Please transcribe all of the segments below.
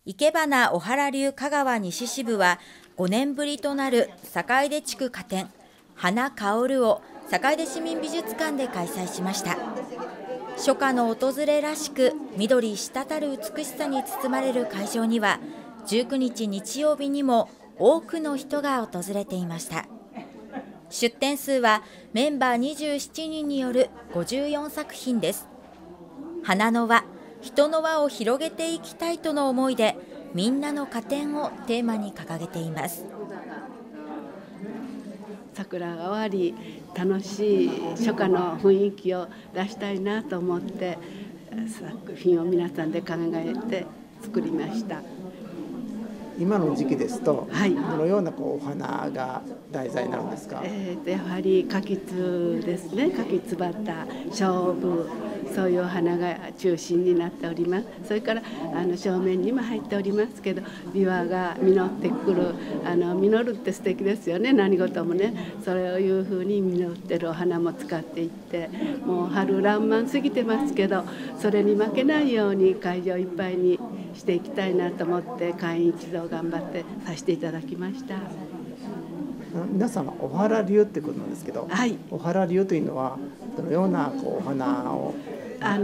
いけばな小原流香川西支部は5年ぶりとなる坂出地区花展花香るを坂出市民美術館で開催しました。初夏の訪れらしく緑滴る美しさに包まれる会場には19日日曜日にも多くの人が訪れていました。出展数はメンバー27人による54作品です。花の輪、人の輪を広げていきたいとの思いでみんなの花展をテーマに掲げています。 桜が終わり楽しい初夏の雰囲気を出したいなと思って作品を皆さんで考えて作りました。 今の時期ですと、 はい、 どのようなお花が題材になるんですか？ やはり柿酢ですね。柿酢バター、菖蒲、そういうお花が中心になっております。それから正面にも入っておりますけど、ビワが実ってくる実るって素敵ですよね。何事もね、そういうふうに実ってるお花も使っていって、もう春爛漫過ぎてますけど、それに負けないように会場いっぱいにしていきたいなと思って会員一同頑張ってさせていただきました。 皆さんは小原流ってことなんですけど、 はい、 小原流というのはどのようなお花をはい、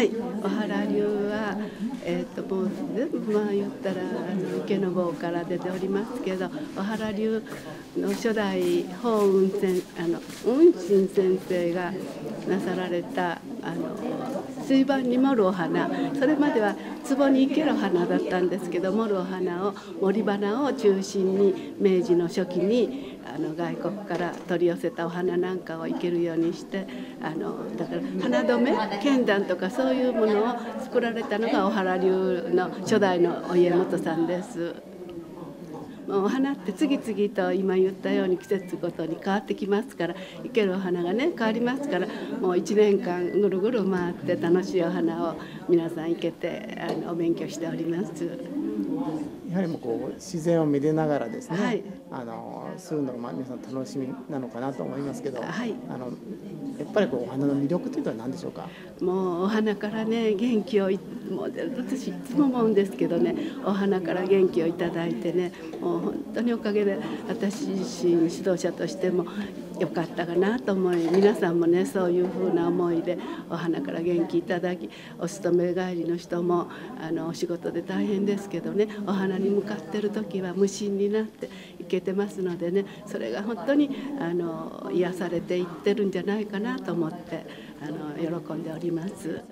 小原流は、もう全部言ったら池坊から出ておりますけど、小原流の初代法雲信先生がなさられた水盤に盛るお花、それまでは壺に生ける花だったんですけど、盛るお花を盛り花を中心に明治の初期に外国から取り寄せたお花なんかを生けるようにしてだから花留め剣壇とかそういうものを作られたのが小原流の初代のお家元さんです。お花って次々と今言ったように季節ごとに変わってきますから、生けるお花がね変わりますから、もう1年間ぐるぐる回って楽しいお花を皆さん生けてお勉強しております。 やはりもう自然をめでながらですね、 はい、 そういうのが皆さん楽しみなのかなと思いますけど、 はい、 やっぱりお花の魅力というのは何でしょうか？ もうお花からね元気をもう私いつも思うんですけどね、お花から元気をいただいてね、もう本当におかげで私自身指導者としてもよかったかなと思い、皆さんもねそういうふうな思いでお花から元気いただき、お勤め帰りの人もお仕事で大変ですけどね、お花に向かってる時は無心になっていけてますのでね、それが本当に癒されていってるんじゃないかなと思って喜んでおります。